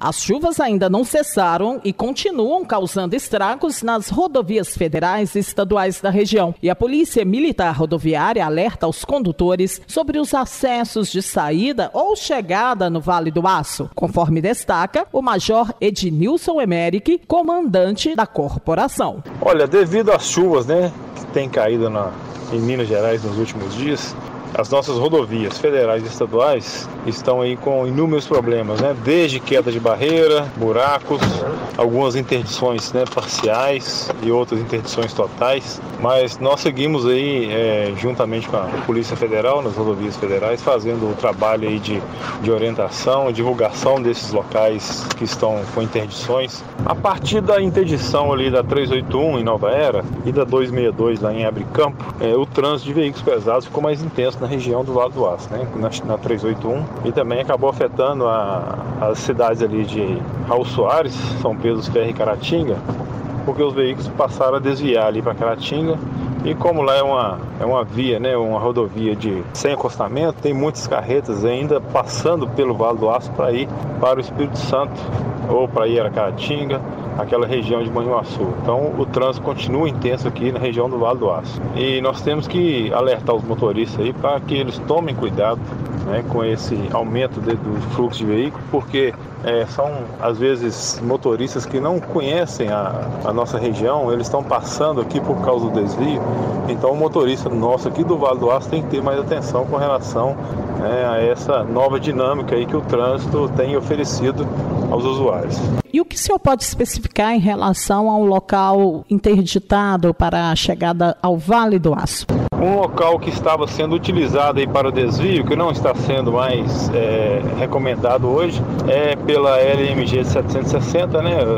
As chuvas ainda não cessaram e continuam causando estragos nas rodovias federais e estaduais da região. E a Polícia Militar Rodoviária alerta aos condutores sobre os acessos de saída ou chegada no Vale do Aço, conforme destaca o Major Ednilson Emerick, comandante da corporação. Olha, devido às chuvas, que tem caído em Minas Gerais nos últimos dias, as nossas rodovias federais e estaduais estão aí com inúmeros problemas, desde queda de barreira, buracos, algumas interdições parciais e outras interdições totais, mas nós seguimos aí juntamente com a Polícia Federal nas rodovias federais fazendo o trabalho aí de orientação, divulgação desses locais que estão com interdições. A partir da interdição ali da 381 em Nova Era e da 262 lá em Abricampo, o trânsito de veículos pesados ficou mais intenso na região do Vale do Aço, na 381, e também acabou afetando as cidades ali de Raul Soares, São Pedro dos Ferros e Caratinga, porque os veículos passaram a desviar ali para Caratinga, e como lá é uma via, uma rodovia sem acostamento, tem muitas carretas ainda passando pelo Vale do Aço para ir para o Espírito Santo ou para ir a Caratinga, aquela região de Manhuaçu. Então o trânsito continua intenso aqui na região do Vale do Aço. E nós temos que alertar os motoristas aí para que eles tomem cuidado com esse aumento do fluxo de veículos, porque são às vezes motoristas que não conhecem a nossa região, eles estão passando aqui por causa do desvio. Então o motorista nosso aqui do Vale do Aço tem que ter mais atenção com relação a essa nova dinâmica aí que o trânsito tem oferecido aos usuários. E o que o senhor pode especificar em relação ao local interditado para a chegada ao Vale do Aço? Um local que estava sendo utilizado aí para o desvio, que não está sendo mais recomendado hoje, é pela LMG 760,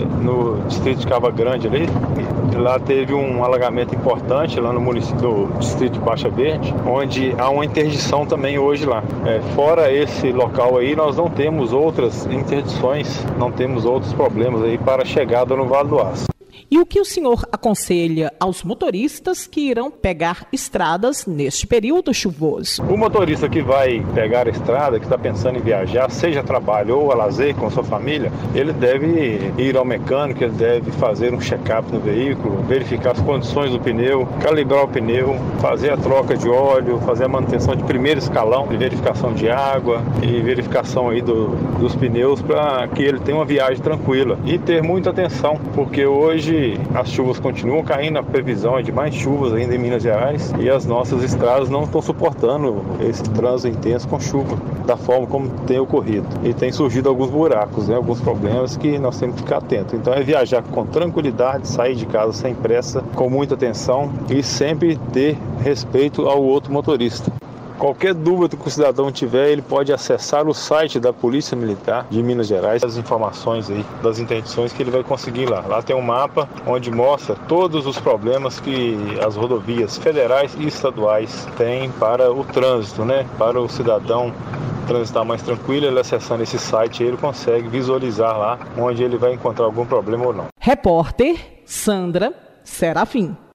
no distrito de Cava Grande ali. Lá teve um alagamento importante, lá no município do distrito de Baixa Verde, onde há uma interdição também hoje lá. Fora esse local aí, nós não temos outras interdições, não temos outros problemas aí para a chegada no Vale do Aço. E o que o senhor aconselha aos motoristas que irão pegar estradas neste período chuvoso? O motorista que vai pegar a estrada, que está pensando em viajar, seja a trabalho ou a lazer com a sua família, ele deve ir ao mecânico, ele deve fazer um check-up no veículo, verificar as condições do pneu, calibrar o pneu, fazer a troca de óleo, fazer a manutenção de primeiro escalão, de verificação de água e verificação aí dos pneus para que ele tenha uma viagem tranquila. E ter muita atenção, porque hoje as chuvas continuam caindo, a previsão é de mais chuvas ainda em Minas Gerais e as nossas estradas não estão suportando esse trânsito intenso com chuva da forma como tem ocorrido. E tem surgido alguns buracos, alguns problemas que nós temos que ficar atentos. Então é viajar com tranquilidade, sair de casa sem pressa, com muita atenção e sempre ter respeito ao outro motorista. Qualquer dúvida que o cidadão tiver, ele pode acessar o site da Polícia Militar de Minas Gerais, as informações aí das interdições que ele vai conseguir lá. Lá tem um mapa onde mostra todos os problemas que as rodovias federais e estaduais têm para o trânsito, para o cidadão transitar mais tranquilo. Ele acessando esse site, ele consegue visualizar lá onde ele vai encontrar algum problema ou não. Repórter Sandra Serafim.